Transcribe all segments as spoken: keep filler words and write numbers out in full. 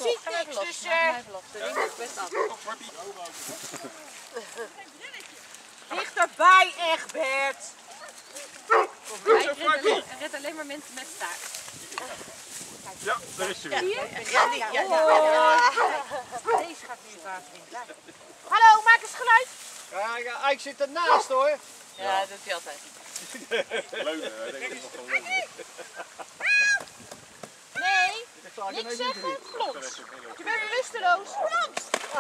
ziet niks, dus... Uh... Dichterbij, Egbert! Hij redt alleen maar mensen met staart. Ja, daar is hij weer. Ja, ja, ja, ja, ja. Deze gaat nu het water in. Hallo, maak eens geluid. Ja, ja, ik zit ernaast hoor. Ja, dat doet hij altijd. Leuk, hè? Denk ik nog wel leuk. Nee, niks zeggen, plons. Je bent weer lusteloos. Plons.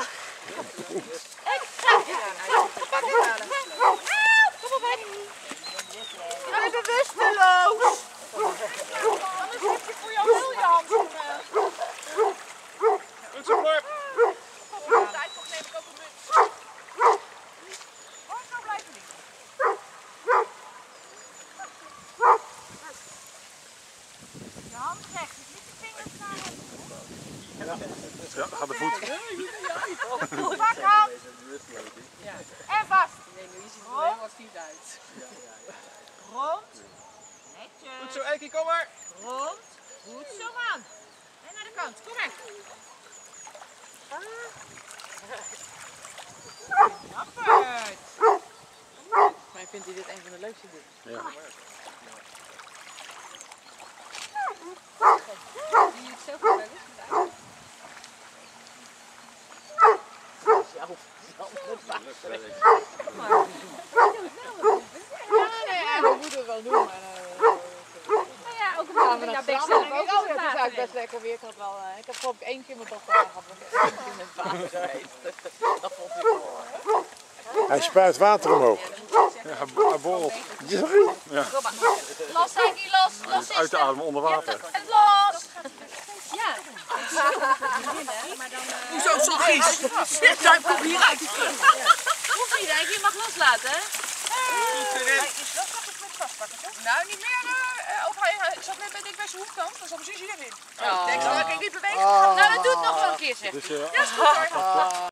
Ik ga je pakken. Kom op, hè. Je bent bewusteloos. Anders heb je voor jou heel je handschoenen. Goed zo, Mark. Op de tijd neem ik ook een muts. Oh, zo blijven liggen. Je hand recht, dus niet de vingers naar hem. Ja, gaat de voet. Pak hand. En vast. Nee, nu ziet er helemaal vies uit. Rond. Netjes. Goed zo, Eikie, kom maar. Rond. Goed zo aan. En naar de kant. Kom maar. Jappert. Maar vindt hij dit een van de leukste dingen? Ja. Die je het zelf wel leuk is. Ja, nee, ja, dat moeten we wel doen. Maar, uh, Nou ja, ook een beetje naar bek staan. denk ik, oh, dat is eigenlijk best lekker weer. Ik, had wel, uh, ik heb geloof ik één keer mijn dochter gehad. Één keer met water geweest. Dat vond ik wel. Hij spuit water omhoog. Ja, hij borrelt. Sorry? Ja. Los, Henkie, los. Los is Uit te ademen onder water. het. Los. Ja. Maar dan... Hoezo, sorry? Zit, kom hier uit. Hoeft niet, hè? Je mag loslaten, hè? Nou, niet meer. Uh, of hij, hij zat net bij ik bij zijn hoefkant. Dan zat precies hierin. Oh. Ik denk dat ik niet bewegen. Nou, dat doet nog wel een keer, zeg. Dus, uh, Ja, is goed hoor.